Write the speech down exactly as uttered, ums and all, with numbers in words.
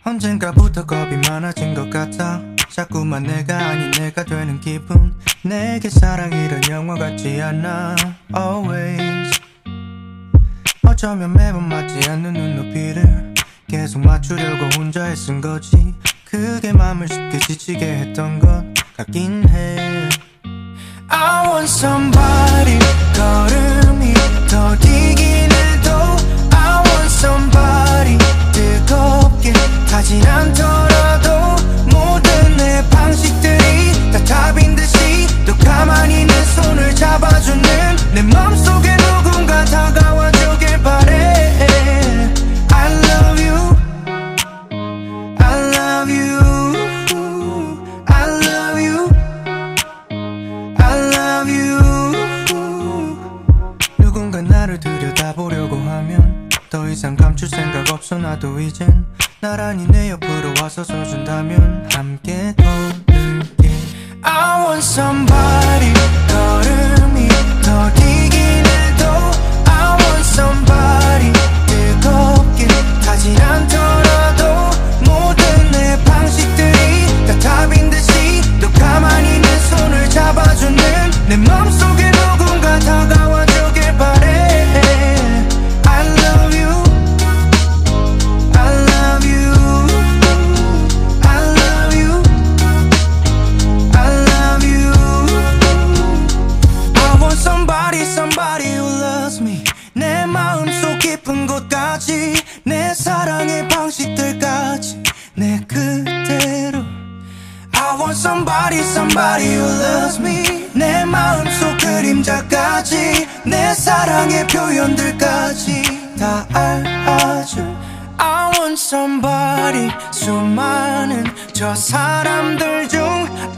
언젠가부터 겁이 많아진 것 같아. 자꾸만 내가 아닌 내가 되는 기분. 내게 사랑이란 영화 같지 않아. Always 어쩌면 매번 맞지 않는 눈높이를 계속 맞추려고 혼자 애쓴 거지. 그게 맘을 쉽게 지치게 했던 것 같긴 해. I want somebody. 걸음이 더디긴 해도 I want somebody. 뜨겁게 타진 않더라도 모든 내 방식들이 다 답인 듯이 또 가만히 내 손을 잡아주는 내 맘속에 누군가 다가와주길 바래. I love you, I love you, I love you, I love you. 누군가 나를 들여다보려고 하면 더 이상 감출 생각 없어. 나도 이젠 나란히 내 옆으로 와서 서준다면 함께 걸을게. I want somebody. 걸음이 더디긴 해도 I want somebody. 뜨겁게 타진 않더라도 모든 내 방식들이 다 답인 듯이 또 가만히 내 손을 잡아주는 내 맘속에 누군가 다가와주길 바래. I love you, I love you, I love you, I love you. I want somebody, somebody who loves me. 내 마음속 깊은 곳까지 내 사랑의 방식들까지 내 그대로. I want somebody, somebody who loves me. 내 마음속 그림자까지 내 사랑의 표현들까지 다 알아줘. I want somebody. 수많은 저 사람들 중